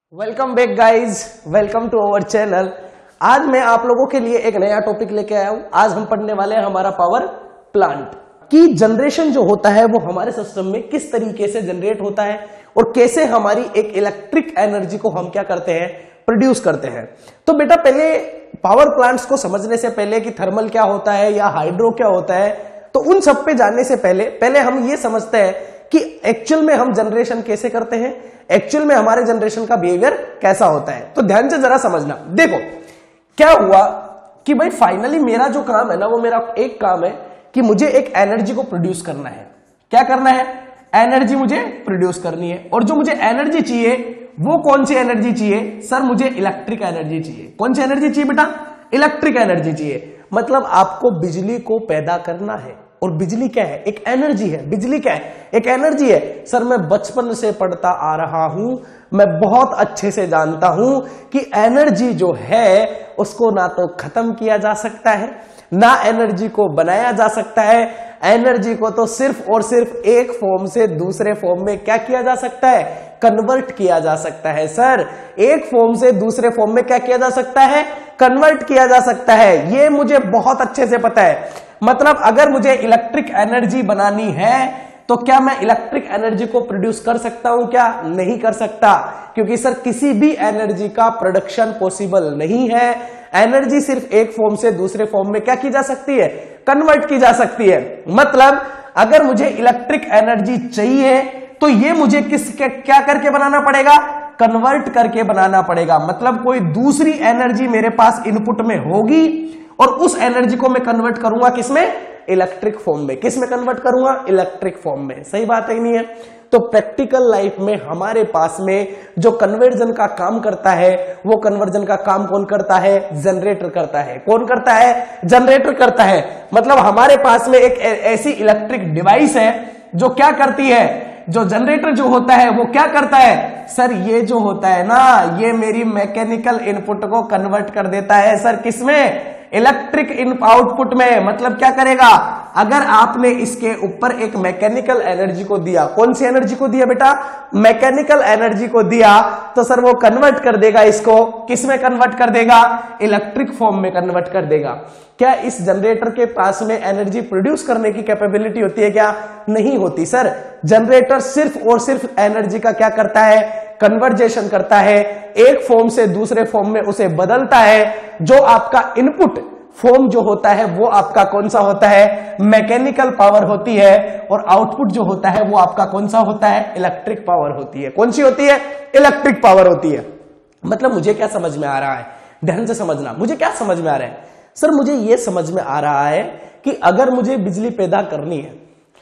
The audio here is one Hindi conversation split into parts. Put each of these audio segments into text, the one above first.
Welcome back guys, welcome to our channel. आज मैं आप लोगों के लिए एक नया टॉपिक लेके आया हूं। आज हम पढ़ने वाले हैं हमारा पावर प्लांट की जनरेशन जो होता है वो हमारे सिस्टम में किस तरीके से जनरेट होता है और कैसे हमारी एक इलेक्ट्रिक एनर्जी को हम क्या करते हैं, प्रोड्यूस करते हैं। तो बेटा पहले पावर प्लांट्स को समझने से पहले कि थर्मल क्या होता है या हाइड्रो क्या होता है, तो उन सब पे जानने से पहले हम ये समझते हैं कि एक्चुअल में हम जनरेशन कैसे करते हैं, एक्चुअल में हमारे जनरेशन का बिहेवियर कैसा होता है। तो ध्यान से जरा समझना। देखो क्या हुआ कि भाई फाइनली मेरा जो काम है ना, वो मेरा एक काम है कि मुझे एक एनर्जी को प्रोड्यूस करना है। क्या करना है? एनर्जी मुझे प्रोड्यूस करनी है। और जो मुझे एनर्जी चाहिए वो कौन सी एनर्जी चाहिए? सर मुझे इलेक्ट्रिक एनर्जी चाहिए। कौन सी एनर्जी चाहिए बेटा? इलेक्ट्रिक एनर्जी चाहिए। मतलब आपको बिजली को पैदा करना है। और बिजली क्या है? एक एनर्जी है। बिजली क्या है? एक एनर्जी है। सर मैं बचपन से पढ़ता आ रहा हूं, मैं बहुत अच्छे से जानता हूं कि एनर्जी जो है उसको ना तो खत्म किया जा सकता है, ना एनर्जी को बनाया जा सकता है। एनर्जी को तो सिर्फ और सिर्फ एक फॉर्म से दूसरे फॉर्म में क्या किया जा सकता है? कन्वर्ट किया जा सकता है। सर एक फॉर्म से दूसरे फॉर्म में क्या किया जा सकता है? कन्वर्ट किया जा सकता है। ये मुझे बहुत अच्छे से पता है। मतलब अगर मुझे इलेक्ट्रिक एनर्जी बनानी है तो क्या मैं इलेक्ट्रिक एनर्जी को प्रोड्यूस कर सकता हूं? क्या नहीं कर सकता, क्योंकि सर किसी भी एनर्जी का प्रोडक्शन पॉसिबल नहीं है। एनर्जी सिर्फ एक फॉर्म से दूसरे फॉर्म में क्या की जा सकती है? कन्वर्ट की जा सकती है। मतलब अगर मुझे इलेक्ट्रिक एनर्जी चाहिए तो ये मुझे क्या करके बनाना पड़ेगा? कन्वर्ट करके बनाना पड़ेगा। मतलब कोई दूसरी एनर्जी मेरे पास इनपुट में होगी और उस एनर्जी को मैं कन्वर्ट करूंगा किसमें? इलेक्ट्रिक फॉर्म में। किस में कन्वर्ट करूंगा? इलेक्ट्रिक फॉर्म में। सही बात है कि नहीं है? तो प्रैक्टिकल लाइफ में हमारे पास में जो कन्वर्जन का काम करता है, वो कन्वर्जन का काम कौन करता है? जनरेटर करता है। कौन करता है? जनरेटर करता है। मतलब हमारे पास में एक ऐसी इलेक्ट्रिक डिवाइस है जो क्या करती है? जो जनरेटर जो होता है वो क्या करता है? सर ये जो होता है ना, ये मेरी मैकेनिकल इनपुट को कन्वर्ट कर देता है। सर किसमें? इलेक्ट्रिक आउटपुट में। मतलब क्या करेगा? अगर आपने इसके ऊपर एक मैकेनिकल एनर्जी को दिया, कौन सी एनर्जी को दिया बेटा? मैकेनिकल एनर्जी को दिया, तो सर वो कन्वर्ट कर देगा इसको। किस में कन्वर्ट कर देगा? इलेक्ट्रिक फॉर्म में कन्वर्ट कर देगा। क्या इस जनरेटर के पास में एनर्जी प्रोड्यूस करने की कैपेबिलिटी होती है क्या? नहीं होती। सर जनरेटर सिर्फ और सिर्फ एनर्जी का क्या करता है? कन्वर्जेशन करता है। एक फॉर्म से दूसरे फॉर्म में उसे बदलता है। जो आपका इनपुट फॉर्म जो होता है वो आपका कौन सा होता है? मैकेनिकल पावर होती है। और आउटपुट जो होता है वो आपका कौन सा होता है? इलेक्ट्रिक पावर होती है। कौन सी होती है? इलेक्ट्रिक पावर होती है। मतलब मुझे क्या समझ में आ रहा है? ध्यान से समझना। मुझे क्या समझ में आ रहा है? सर मुझे यह समझ में आ रहा है कि अगर मुझे बिजली पैदा करनी है,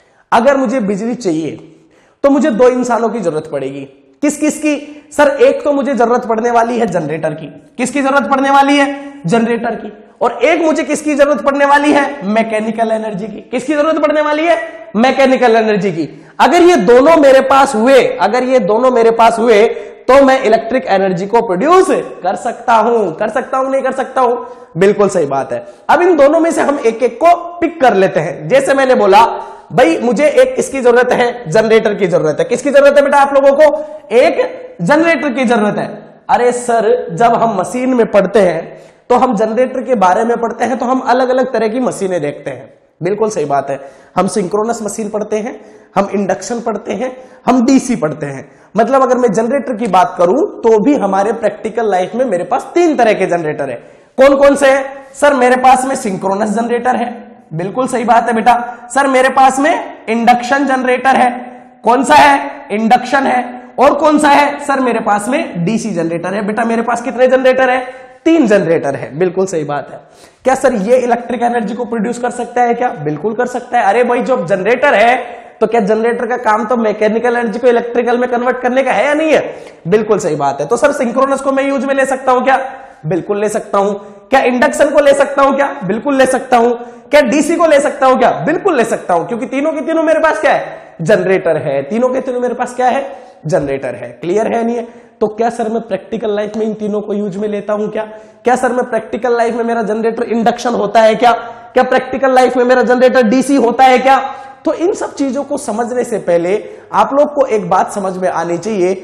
अगर मुझे बिजली चाहिए, तो मुझे दो इंसानों की जरूरत पड़ेगी। किस किस की? सर एक तो मुझे जरूरत पड़ने वाली है जनरेटर की। किसकी जरूरत पड़ने वाली है? जनरेटर की। और एक मुझे किसकी जरूरत पड़ने वाली है? मैकेनिकल एनर्जी की। किसकी जरूरत पड़ने वाली है? मैकेनिकल एनर्जी की। अगर ये दोनों मेरे पास हुए, अगर ये दोनों मेरे पास हुए, तो मैं इलेक्ट्रिक एनर्जी को प्रोड्यूस कर सकता हूं। कर सकता हूं नहीं कर सकता हूं? बिल्कुल सही बात है। अब इन दोनों में से हम एक एक को पिक कर लेते हैं। जैसे मैंने बोला भाई मुझे एक किसकी जरूरत है? जनरेटर की जरूरत है। किसकी जरूरत है बेटा आप लोगों को? एक जनरेटर की जरूरत है। अरे सर जब हम मशीन में पढ़ते हैं तो हम जनरेटर के बारे में पढ़ते हैं तो हम अलग अलग तरह की मशीनें देखते हैं। बिल्कुल सही बात है। हम सिंक्रोनस मशीन पढ़ते हैं, हम इंडक्शन पढ़ते हैं, हम डीसी पढ़ते हैं। मतलब अगर मैं जनरेटर की बात करूं तो भी हमारे प्रैक्टिकल लाइफ में मेरे पास तीन तरह के जनरेटर है। कौन कौन से है? सर मेरे पास में सिंक्रोनस जनरेटर है। बिल्कुल सही बात है बेटा। सर मेरे पास में इंडक्शन जनरेटर है। कौन सा है? इंडक्शन है। और कौन सा है? सर मेरे पास में डीसी जनरेटर है। बेटा मेरे पास कितने जनरेटर है? तीन जनरेटर है। बिल्कुल सही बात है। क्या सर ये इलेक्ट्रिक एनर्जी को प्रोड्यूस कर सकता है क्या? बिल्कुल कर सकता है। अरे भाई जो जनरेटर है तो क्या जनरेटर का काम तो मैकेनिकल एनर्जी को इलेक्ट्रिकल में कन्वर्ट करने का है या नहीं है? बिल्कुल सही बात है। तो सर सिंक्रोनस को मैं यूज में ले सकता हूं क्या? बिल्कुल ले सकता हूं। क्या इंडक्शन को ले सकता हूं क्या? बिल्कुल ले सकता हूं। क्या डीसी को ले सकता हूं क्या? बिल्कुल ले सकता हूं, क्योंकि तीनों के तीनों मेरे पास क्या है? जनरेटर है। तीनों के तीनों मेरे पास क्या है? जनरेटर है। क्लियर है नहीं है? तो क्या सर मैं प्रैक्टिकल लाइफ में इन तीनों को यूज में लेता हूं क्या? क्या सर मैं प्रैक्टिकल लाइफ में मेरा जनरेटर इंडक्शन होता है क्या? क्या प्रैक्टिकल लाइफ में मेरा जनरेटर डीसी होता है क्या? तो इन सब चीजों को समझने से पहले आप लोग को एक बात समझ में आनी चाहिए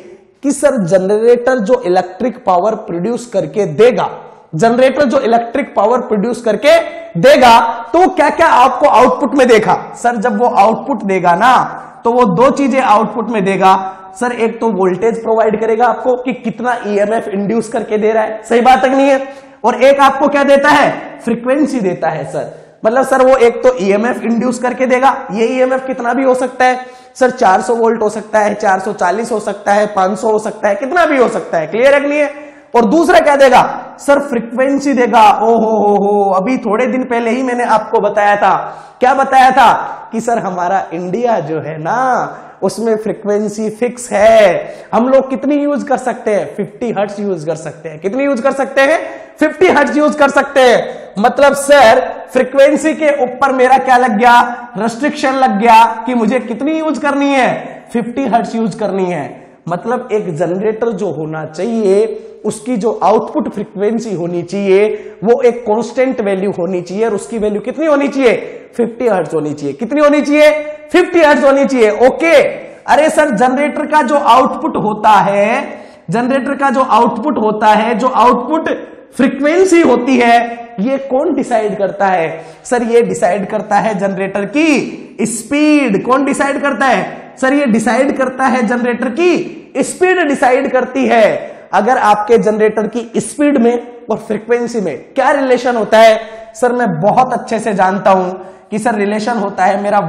कि सर जनरेटर जो इलेक्ट्रिक पावर प्रोड्यूस करके देगा, जनरेटर जो इलेक्ट्रिक पावर प्रोड्यूस करके देगा तो क्या क्या आपको आउटपुट में देखा। सर जब वो आउटपुट देगा ना तो वो दो चीजें आउटपुट में देगा। सर एक तो वोल्टेज प्रोवाइड करेगा आपको कि कितना ईएमएफ इंड्यूस करके दे रहा है, सही बात तक नहीं है, और एक आपको क्या देता है, फ्रीक्वेंसी देता है। सर मतलब सर वो एक तो ईएमएफ इंड्यूस करके देगा, ये ईएमएफ कितना भी हो सकता है सर, 400 वोल्ट हो सकता है, 440 हो सकता है, 500 हो सकता है, कितना भी हो सकता है, क्लियर है कि नहीं है। और दूसरा क्या देगा सर, फ्रीक्वेंसी देगा। हो अभी थोड़े दिन पहले ही मैंने आपको बताया था, क्या बताया था कि सर हमारा इंडिया जो है ना उसमें फ्रीक्वेंसी फिक्स है, हम लोग कितनी यूज कर सकते हैं, 50 हर्ट्ज यूज कर सकते हैं। कितनी यूज कर सकते हैं, 50 हर्ट्ज यूज कर सकते हैं। मतलब सर फ्रीक्वेंसी के ऊपर मेरा क्या लग गया, रेस्ट्रिक्शन लग गया कि मुझे कितनी यूज करनी है, 50 हर्ट्ज यूज करनी है। मतलब एक जनरेटर जो होना चाहिए उसकी जो आउटपुट फ्रीक्वेंसी होनी चाहिए वो एक कांस्टेंट वैल्यू होनी चाहिए, और उसकी वैल्यू कितनी होनी चाहिए, 50 हर्ट्ज होनी चाहिए। कितनी होनी चाहिए, 50 हर्ट्ज होनी चाहिए। ओके, अरे सर जनरेटर का जो आउटपुट होता है, जनरेटर का जो आउटपुट होता है, जो आउटपुट फ्रीक्वेंसी होती है, ये कौन डिसाइड करता है, सर ये डिसाइड करता है जनरेटर की स्पीड। कौन डिसाइड करता है, सर ये डिसाइड करता है जनरेटर की स्पीड डिसाइड करती है। अगर आपके जनरेटर की स्पीड में और फ्रीक्वेंसी में क्या रिलेशन होता है, सर मैं बहुत अच्छे से जानता हूं कि सर रिलेशन होता है मेरा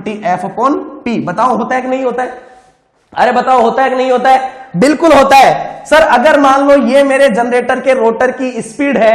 120F/P। बताओ होता है कि नहीं होता है, अरे बताओ होता है कि नहीं होता है, बिल्कुल होता है। सर अगर मान लो ये मेरे जनरेटर के रोटर की स्पीड है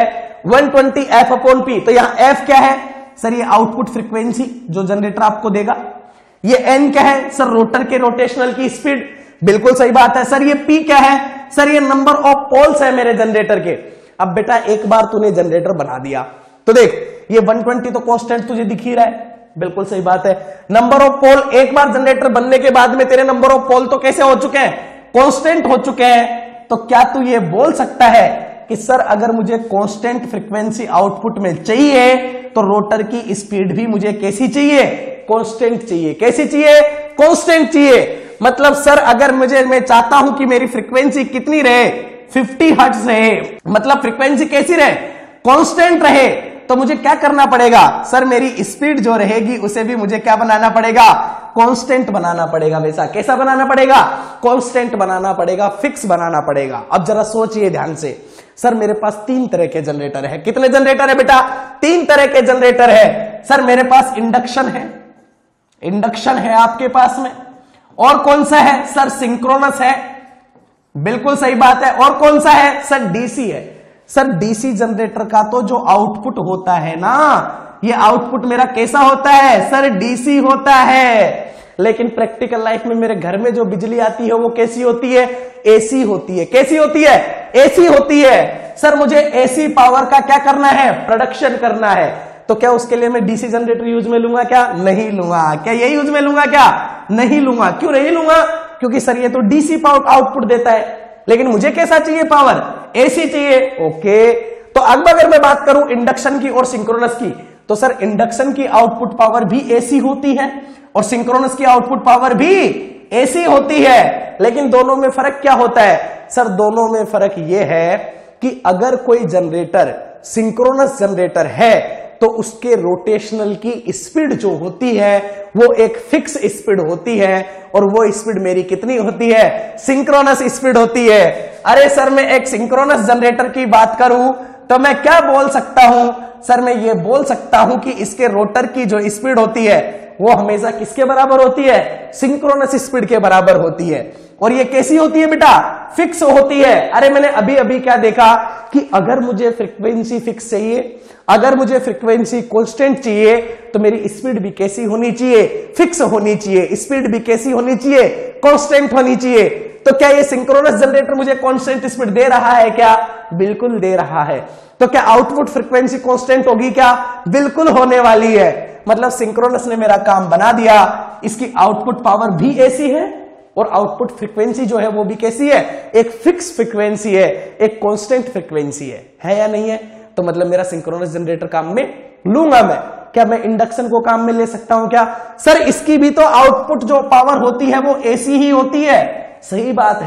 120F/P, तो यहां F क्या है, सर ये आउटपुट फ्रीक्वेंसी जो जनरेटर आपको देगा। ये N क्या है, सर रोटर के रोटेशनल की स्पीड, बिल्कुल सही बात है। सर ये P क्या है, सर ये नंबर ऑफ पोल्स है मेरे जनरेटर के। अब बेटा एक बार तूने जनरेटर बना दिया तो देख ये 120 तो कांस्टेंट तुझे दिख ही रहा है, बिल्कुल सही बात है। नंबर ऑफ पोल, एक बार जनरेटर बनने के बाद में तेरे नंबर ऑफ पोल तो कैसे हो चुके हैं, कांस्टेंट हो चुके हैं। तो क्या तू ये बोल सकता है कि सर अगर मुझे कांस्टेंट फ्रीक्वेंसी आउटपुट में चाहिए तो रोटर की स्पीड भी मुझे कैसी चाहिए, कांस्टेंट चाहिए। कैसी चाहिए, कांस्टेंट चाहिए। मतलब सर अगर मैं चाहता हूं कि मेरी फ्रीक्वेंसी कितनी रहे, 50 हर्ट्ज रहे, मतलब फ्रीक्वेंसी कैसी रहे, कांस्टेंट रहे, तो मुझे क्या करना पड़ेगा, सर मेरी स्पीड जो रहेगी उसे भी मुझे क्या बनाना पड़ेगा, कांस्टेंट बनाना पड़ेगा। वैसा कैसा बनाना पड़ेगा, कांस्टेंट बनाना पड़ेगा, फिक्स बनाना पड़ेगा। अब जरा सोचिए ध्यान से, सर मेरे पास 3 तरह के जनरेटर है। कितने जनरेटर है बेटा, 3 तरह के जनरेटर है। सर मेरे पास इंडक्शन है, इंडक्शन है आपके पास में, और कौन सा है, सर सिंक्रोनस है, बिल्कुल सही बात है। और कौन सा है, सर डीसी है। सर डीसी जनरेटर का तो जो आउटपुट होता है ना, ये आउटपुट मेरा कैसा होता है, सर डीसी होता है। लेकिन प्रैक्टिकल लाइफ में मेरे घर में जो बिजली आती है वो कैसी होती है, एसी होती है। कैसी होती है, एसी होती है। सर मुझे एसी पावर का क्या करना है, प्रोडक्शन करना है, तो क्या उसके लिए मैं डीसी जनरेटर यूज में लूंगा, क्या नहीं लूंगा। क्या ये यूज में लूंगा, क्या नहीं लूंगा। क्यों नहीं लूंगा, क्योंकि सर ये तो डीसी पावर आउटपुट देता है, लेकिन मुझे कैसा चाहिए पावर, एसी चाहिए। ओके, तो अब अगर मैं बात करूं इंडक्शन की और सिंक्रोनस की, तो सर इंडक्शन की आउटपुट पावर भी एसी होती है और सिंक्रोनस की आउटपुट पावर भी एसी होती है। लेकिन दोनों में फर्क क्या होता है, सर दोनों में फर्क यह है कि अगर कोई जनरेटर सिंक्रोनस जनरेटर है तो उसके रोटेशनल की स्पीड जो होती है वो एक फिक्स स्पीड होती है, और वो स्पीड मेरी कितनी होती है, सिंक्रोनस स्पीड होती है। अरे सर मैं एक सिंक्रोनस जनरेटर की बात करूं तो मैं क्या बोल सकता हूं, सर मैं ये बोल सकता हूं कि इसके रोटर की जो स्पीड होती है वो हमेशा किसके बराबर होती है, सिंक्रोनस स्पीड के बराबर होती है। और ये कैसी होती है बेटा, फिक्स होती है। अरे मैंने अभी अभी क्या देखा कि अगर मुझे फ्रीक्वेंसी फिक्स चाहिए, अगर मुझे फ्रीक्वेंसी कांस्टेंट चाहिए, तो मेरी स्पीड भी कैसी होनी चाहिए, फिक्स होनी चाहिए। स्पीड भी कैसी होनी चाहिए, कांस्टेंट होनी चाहिए। तो क्या ये सिंक्रोनस जनरेटर मुझे कांस्टेंट स्पीड दे रहा है, क्या बिल्कुल दे रहा है। तो क्या आउटपुट फ्रीक्वेंसी कांस्टेंट होगी, क्या बिल्कुल होने वाली है। मतलब सिंक्रोनस ने मेरा काम बना दिया, इसकी आउटपुट पावर भी ऐसी है और आउटपुट फ्रीक्वेंसी जो है वो भी कैसी है, एक फिक्स फ्रीक्वेंसी है, एक कांस्टेंट फ्रीक्वेंसी है या नहीं है। तो मतलब मेरा सिंक्रोनस जनरेटर काम में लूंगा मैं। क्या मैं इंडक्शन को काम में ले सकता हूं क्या, सर इसकी भी तो आउटपुट जो पावर होती है वो एसी ही होती है। सही बात है,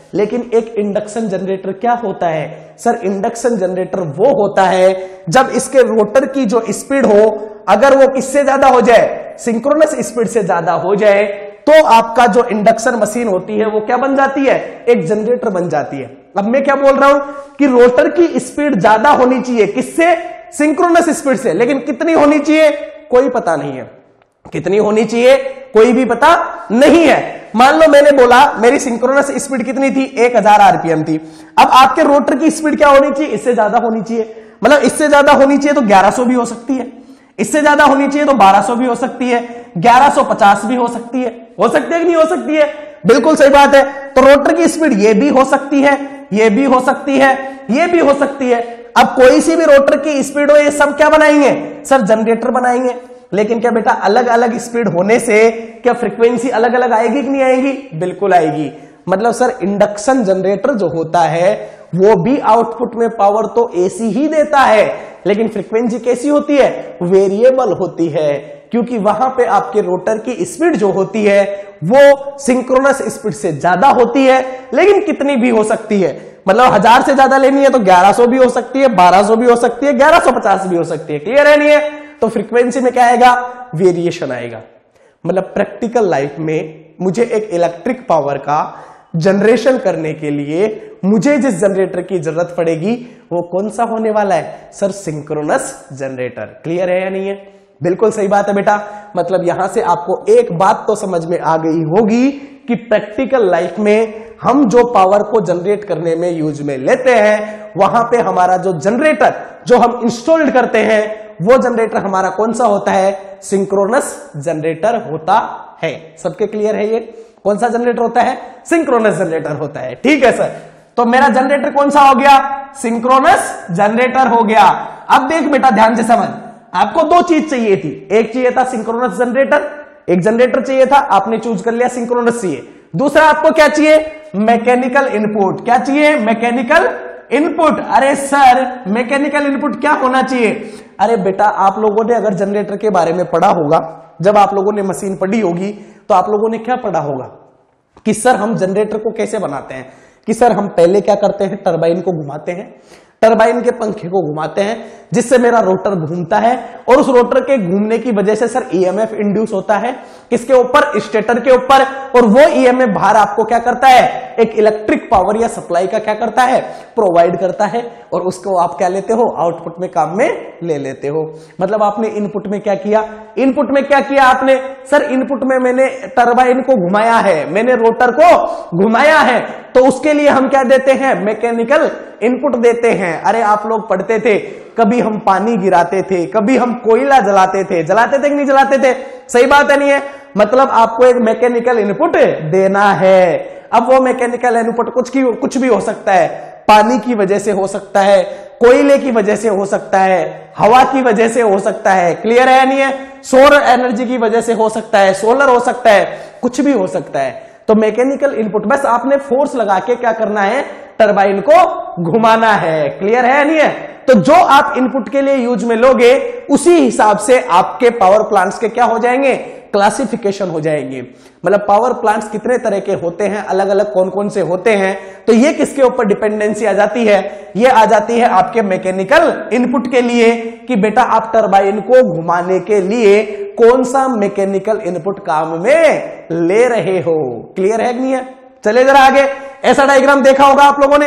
लेकिन एक इंडक्शन जनरेटर क्या होता है सर? इंडक्शन जनरेटर वो होता है जब इसके रोटर की जो स्पीड हो, अगर वो किससे ज्यादा हो जाए, सिंक्रोनस स्पीड से ज्यादा हो जाए, तो आपका जो इंडक्शन मशीन होती है वो क्या बन जाती है? एक जनरेटर बन जाती है। अब मैं क्या बोल रहा हूं कि रोटर की स्पीड ज्यादा होनी चाहिए, किससे? सिंक्रोनस स्पीड से। लेकिन कितनी होनी चाहिए? कोई पता नहीं है। कितनी होनी चाहिए? कोई भी पता नहीं है। मान लो मैंने बोला मेरी सिंक्रोनस स्पीड कितनी थी? 1000 आरपीएम थी। अब आपके रोटर की स्पीड क्या होनी चाहिए? इससे ज्यादा होनी चाहिए। मतलब इससे ज्यादा होनी चाहिए तो 1100 भी हो सकती है, इससे ज्यादा होनी चाहिए तो 1200 भी हो सकती है, 1150 भी हो सकती है। हो सकती है कि नहीं हो सकती है? बिल्कुल सही बात है। तो रोटर की स्पीड ये भी हो सकती है, ये भी हो सकती है, ये भी हो सकती है। अब कोई सी भी रोटर की स्पीड हो, ये सब क्या बनाएंगे सर? जनरेटर बनाएंगे। लेकिन क्या बेटा अलग अलग स्पीड होने से क्या फ्रीक्वेंसी अलग अलग आएगी कि नहीं आएगी? बिल्कुल आएगी। मतलब सर इंडक्शन जनरेटर जो होता है वो भी आउटपुट में पावर तो एसी ही देता है, लेकिन फ्रीक्वेंसी कैसी होती है? वेरिएबल होती है, क्योंकि वहां पे आपके रोटर की स्पीड जो होती है वो सिंक्रोनस स्पीड से ज्यादा होती है, लेकिन कितनी भी हो सकती है। मतलब 1000 से ज्यादा लेनी है तो 1100 भी हो सकती है, 1200 भी हो सकती है, 1150 भी हो सकती है। क्लियर है नहीं है? तो फ्रीक्वेंसी में क्या आएगा? वेरिएशन आएगा। मतलब प्रैक्टिकल लाइफ में मुझे एक इलेक्ट्रिक पावर का जनरेशन करने के लिए मुझे जिस जनरेटर की जरूरत पड़ेगी वो कौन सा होने वाला है सर? Synchronous generator. क्लियर है या नहीं है? बिल्कुल सही बात है बेटा। मतलब यहां से आपको एक बात तो समझ में आ गई होगी कि प्रैक्टिकल लाइफ में हम जो पावर को जनरेट करने में यूज में लेते हैं, वहां पे हमारा जो जनरेटर जो हम इंस्टॉल्ड करते हैं वो जनरेटर हमारा कौन सा होता है? सिंक्रोनस जनरेटर होता है। सबके क्लियर है ये? कौन सा जनरेटर होता है? सिंक्रोनस जनरेटर होता है। ठीक है सर। तो मेरा जनरेटर कौन सा हो गया? सिंक्रोनस जनरेटर हो गया। अब देख बेटा ध्यान से समझ, आपको दो चीज चाहिए थी। एक चाहिए था सिंक्रोनस जनरेटर, एक जनरेटर चाहिए था, आपने चूज कर लिया सिंक्रोनस चाहिए। दूसरा आपको क्या चाहिए? Mechanical input. क्या चाहिए? Mechanical input. अरे सर मैकेनिकल इनपुट क्या होना चाहिए? अरे बेटा आप लोगों ने अगर जनरेटर के बारे में पढ़ा होगा, जब आप लोगों ने मशीन पढ़ी होगी तो आप लोगों ने क्या पढ़ा होगा कि सर हम जनरेटर को कैसे बनाते हैं, कि सर हम पहले क्या करते हैं? टरबाइन को घुमाते हैं, टरबाइन के पंखे को घुमाते हैं जिससे मेरा रोटर घूमता है, और उस रोटर के घूमने की वजह से सर ईएमएफ इंड्यूस होता है किसके ऊपर? स्टेटर के ऊपर। और वो ईएमएफ बाहर आपको क्या करता है? एक इलेक्ट्रिक पावर या सप्लाई का क्या करता है? प्रोवाइड करता है, और उसको आप क्या लेते हो? आउटपुट में काम में ले लेते हो। मतलब आपने इनपुट में क्या किया? इनपुट में क्या किया आपने? सर इनपुट में मैंने टरबाइन को घुमाया है, मैंने रोटर को घुमाया है, तो उसके लिए हम क्या देते हैं? मैकेनिकल इनपुट देते हैं। अरे आप लोग पढ़ते थे, कभी हम पानी गिराते थे, कभी हम कोयला जलाते थे कि नहीं जलाते थे? सही बात है नहीं है? मतलब आपको एक मैकेनिकल इनपुट देना है। अब वो मैकेनिकल इनपुट कुछ भी हो सकता है। पानी की वजह से हो सकता है, कोयले की वजह से हो सकता है, हवा की वजह से हो सकता है। क्लियर है या नहीं है? सौर एनर्जी की वजह से हो सकता है, सोलर हो सकता है, कुछ भी हो सकता है। तो मैकेनिकल इनपुट बस आपने फोर्स लगा के क्या करना है? टरबाइन को घुमाना है। क्लियर है या नहीं है? तो जो आप इनपुट के लिए यूज में लोगे उसी हिसाब से आपके पावर प्लांट्स के क्या हो जाएंगे? क्लासिफिकेशन हो जाएंगे। मतलब पावर प्लांट्स कितने तरह के होते हैं, अलग अलग कौन कौन से होते हैं, तो ये किसके ऊपर डिपेंडेंसी आ जाती है? ये आ जाती है आपके मैकेनिकल इनपुट के लिए, कि बेटा आप टरबाइन को घुमाने के लिए कौन सा मैकेनिकल इनपुट काम में ले रहे हो। क्लियर है कि नहीं है? चले जरा आगे। ऐसा डायग्राम देखा होगा आप लोगों ने,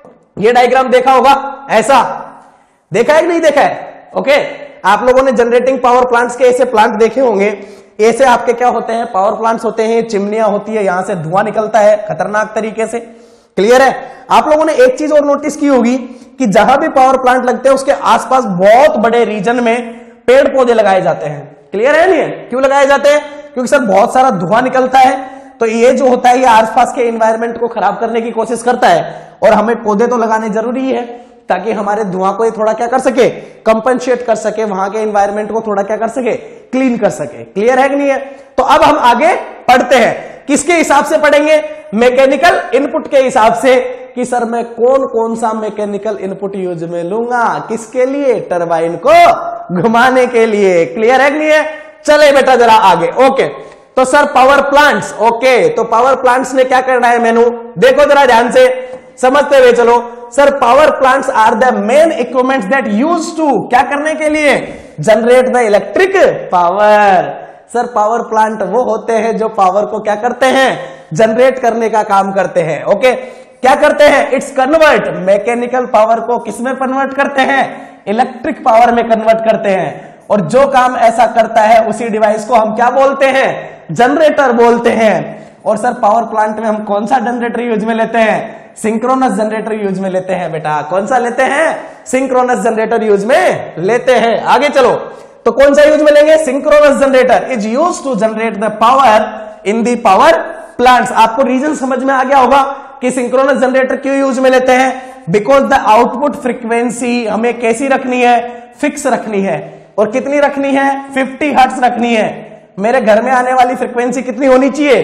ये डायग्राम देखा होगा, ऐसा देखा है कि नहीं देखा है? ओके, आप लोगों ने जनरेटिंग पावर प्लांट्स के ऐसे प्लांट देखे होंगे। ऐसे आपके क्या होते हैं? पावर प्लांट्स होते हैं, चिमनियां होती है, यहां से धुआं निकलता है खतरनाक तरीके से। क्लियर है? आप लोगों ने एक चीज और नोटिस की होगी कि जहां भी पावर प्लांट लगते हैं उसके आसपास बहुत बड़े रीजन में पेड़ पौधे लगाए जाते हैं। क्लियर है नहीं है? क्यों लगाए जाते हैं? क्योंकि सर बहुत सारा धुआं निकलता है, तो ये जो होता है ये आसपास के एनवायरनमेंट को खराब करने की कोशिश करता है, और हमें पौधे तो लगाने जरूरी है ताकि हमारे धुआं को ये थोड़ा क्या कर सके? कंपनसेट कर सके, वहां के एनवायरनमेंट को थोड़ा क्या कर सके? क्लीन कर सके। क्लियर है कि नहीं है? तो अब हम आगे पढ़ते हैं। किसके हिसाब से पढ़ेंगे? मैकेनिकल इनपुट के हिसाब से, कि सर मैं कौन कौन सा मैकेनिकल इनपुट यूज में लूंगा, किसके लिए? टरबाइन को घुमाने के लिए। क्लियर है कि नहीं है? चले बेटा जरा आगे। ओके, तो सर पावर प्लांट्स, ओके, तो पावर प्लांट्स ने क्या करना है मेनू, देखो जरा ध्यान से समझते हुए चलो। Sir power plants are the main equipments that use to, क्या करने के लिए, generate the electric power. Sir power plant वो होते हैं जो पावर को क्या करते हैं, जनरेट करने का काम करते हैं। ओके, क्या करते हैं, इट्स कन्वर्ट मैकेनिकल पावर को किसमें कन्वर्ट करते हैं, इलेक्ट्रिक पावर में कन्वर्ट करते हैं। और जो काम ऐसा करता है उसी डिवाइस को हम क्या बोलते हैं, जनरेटर बोलते हैं। और सर पावर प्लांट में हम कौन सा जनरेटर यूज में लेते हैं, सिंक्रोनस जनरेटर यूज में लेते हैं बेटा। कौन सा लेते हैं, सिंक्रोनस जनरेटर यूज में लेते हैं। आगे चलो, तो कौन सा यूज में लेंगे, synchronous generator is use to generate the power in the power plants. आपको रीजन समझ में आ गया होगा कि सिंक्रोनस जनरेटर क्यों यूज में लेते हैं, बिकॉज द आउटपुट फ्रीक्वेंसी हमें कैसी रखनी है, फिक्स रखनी है। और कितनी रखनी है, 50 हर्ट्ज रखनी है। मेरे घर में आने वाली फ्रीक्वेंसी कितनी होनी चाहिए,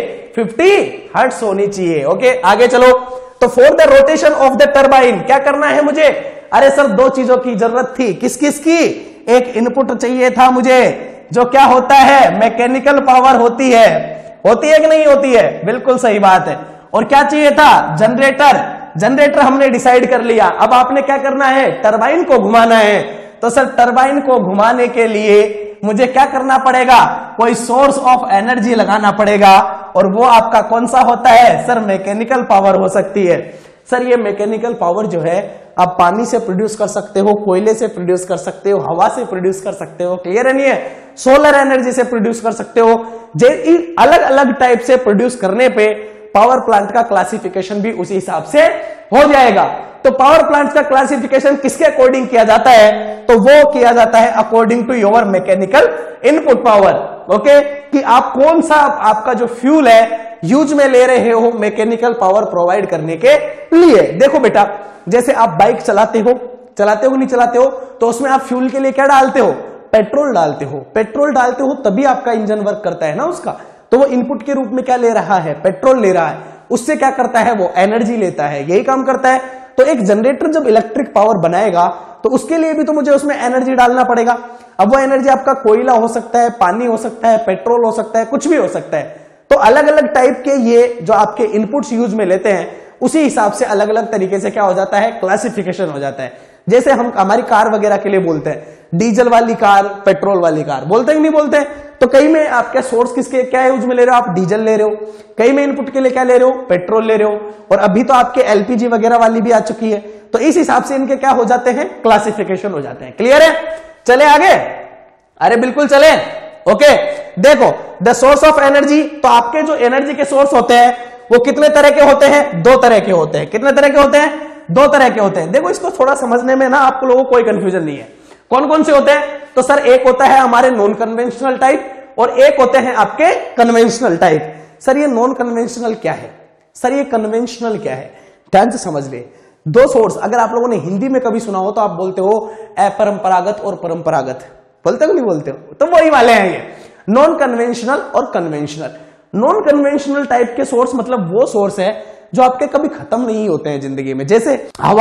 50 हर्ट्ज होनी चाहिए। ओके, आगे चलो, तो for the rotation of the turbine क्या करना है मुझे, अरे सर दो चीजों की जरूरत थी, किस किस की, एक इनपुट चाहिए था मुझे जो क्या होता है, मैकेनिकल पावर होती है कि नहीं होती है, बिल्कुल सही बात है। और क्या चाहिए था, जनरेटर। जनरेटर हमने डिसाइड कर लिया, अब आपने क्या करना है, टरबाइन को घुमाना है। तो सर टरबाइन को घुमाने के लिए मुझे क्या करना पड़ेगा, कोई सोर्स ऑफ एनर्जी लगाना पड़ेगा। और वो आपका कौन सा होता है, सर मैकेनिकल पावर हो सकती है। सर ये मैकेनिकल पावर जो है आप पानी से प्रोड्यूस कर सकते हो, कोयले से प्रोड्यूस कर सकते हो, हवा से प्रोड्यूस कर सकते हो, क्लियर है नहीं है, सोलर एनर्जी से प्रोड्यूस कर सकते हो। अलग अलग टाइप से प्रोड्यूस करने पे पावर प्लांट का क्लासिफिकेशन भी उसी हिसाब से हो जाएगा। तो पावर प्लांट का क्लासिफिकेशन किसके अकॉर्डिंग किया जाता है, तो वो किया जाता है according to your mechanical input power. Okay, कि आप कौन सा आपका जो फ्यूल है यूज में ले रहे हो मैकेनिकल पावर प्रोवाइड करने के लिए। देखो बेटा, जैसे आप बाइक चलाते हो नहीं चलाते हो, तो उसमें आप फ्यूल के लिए क्या डालते हो, पेट्रोल डालते हो। पेट्रोल डालते हो तभी आपका इंजन वर्क करता है ना उसका। तो वो इनपुट के रूप में क्या ले रहा है, पेट्रोल ले रहा है। उससे क्या करता है, वो एनर्जी लेता है, यही काम करता है। तो एक जनरेटर जब इलेक्ट्रिक पावर बनाएगा तो उसके लिए भी तो मुझे उसमें एनर्जी डालना पड़ेगा। अब वो एनर्जी आपका कोयला हो सकता है, पानी हो सकता है, पेट्रोल हो सकता है, कुछ भी हो सकता है। तो अलग अलग टाइप के ये जो आपके इनपुट्स यूज में लेते हैं, उसी हिसाब से अलग अलग तरीके से क्या हो जाता है, क्लासिफिकेशन हो जाता है। जैसे हम हमारी कार वगैरह के लिए बोलते हैं, डीजल वाली कार, पेट्रोल वाली कार, बोलते हैं कि नहीं बोलते हैं। तो कई में आपका सोर्स किसके क्या यूज में ले रहे हो, आप डीजल ले रहे हो, कई में इनपुट के लिए क्या ले रहे हो, पेट्रोल ले रहे हो, और अभी तो आपके एलपीजी वगैरह वाली भी आ चुकी है। तो इस हिसाब से इनके क्या हो जाते हैं, क्लासिफिकेशन हो जाते हैं। क्लियर है, चले आगे, अरे बिल्कुल चले। ओके, देखो द सोर्स ऑफ एनर्जी, तो आपके जो एनर्जी के सोर्स होते हैं वो कितने तरह के होते हैं, दो तरह के होते हैं। कितने तरह के होते हैं, दो तरह के होते हैं। देखो इसको थोड़ा समझने में ना आप लोगों को कोई कंफ्यूजन नहीं है। कौन कौन से होते हैं, तो सर एक होता है हमारे नॉन कन्वेंशनल टाइप और एक होते हैं आपके कन्वेंशनल टाइप। सर ये नॉन कन्वेंशनल क्या है, सर ये कन्वेंशनल क्या है, ध्यान से समझ ले। दो सोर्स, अगर आप लोगों ने हिंदी में कभी सुना हो तो आप बोलते हो अपरंपरागत और परंपरागत, बोलते हो नहीं बोलते हो, तो वही वाले हैं ये नॉन कन्वेंशनल और कन्वेंशनल। नॉन कन्वेंशनल टाइप के सोर्स मतलब वो सोर्स है जो आपके कभी खत्म नहीं होते हैं जिंदगी में। जैसे हवा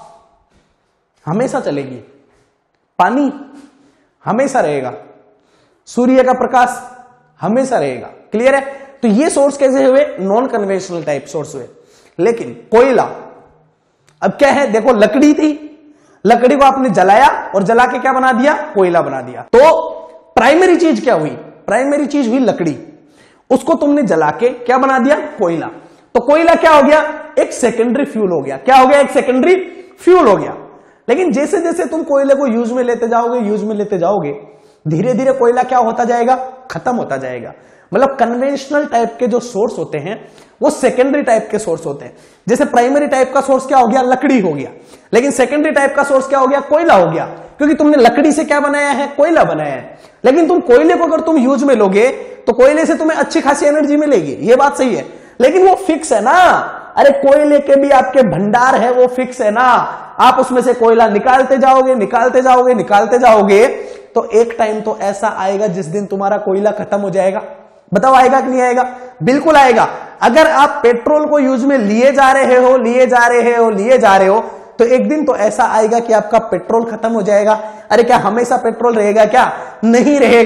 हमेशा चलेगी, पानी हमेशा रहेगा, सूर्य का प्रकाश हमेशा रहेगा। क्लियर है, तो ये सोर्स कैसे हुए, नॉन कन्वेंशनल टाइप सोर्स हुए। लेकिन कोयला अब क्या है, देखो लकड़ी थी, लकड़ी को आपने जलाया और जला के क्या बना दिया, कोयला बना दिया। तो प्राइमरी चीज क्या हुई, प्राइमरी चीज हुई लकड़ी, उसको तुमने जला के क्या बना दिया, कोयला। तो कोयला क्या हो गया, एक सेकेंडरी फ्यूल हो गया। क्या हो गया, एक सेकेंडरी फ्यूल हो गया। लेकिन जैसे जैसे तुम कोयले को यूज में लेते जाओगे, यूज में लेते जाओगे, धीरे धीरे कोयला क्या होता जाएगा, खत्म होता जाएगा। मतलब कन्वेंशनल टाइप के जो सोर्स होते हैं वो सेकेंडरी टाइप के सोर्स होते हैं। जैसे प्राइमरी टाइप का सोर्स क्या हो गया, लकड़ी हो गया, लेकिन सेकेंडरी टाइप का सोर्स क्या हो गया, कोयला हो गया, क्योंकि तुमने लकड़ी से क्या बनाया है, कोयला बनाया है। लेकिन तुम कोयले को अगर तुम यूज में लोगे तो कोयले से तुम्हें अच्छी खासी एनर्जी मिलेगी, ये बात सही है, लेकिन वो फिक्स है ना। अरे कोयले के भी आपके भंडार है, वो फिक्स है ना। आप उसमें से कोयला निकालते जाओगे, निकालते जाओगे, निकालते जाओगे, तो एक टाइम तो ऐसा आएगा जिस दिन तुम्हारा कोयला खत्म हो जाएगा। बताओ आएगा कि नहीं आएगा, बिल्कुल आएगा। अगर आप पेट्रोल को यूज में लिए जा रहे हो, लिए जा रहे हो, लिए जा रहे हो, तो एक दिन तो ऐसा आएगा कि आपका पेट्रोल खत्म हो जाएगा। अरे क्या हमेशा पेट्रोल रहेगा क्या, नहीं रहेगा।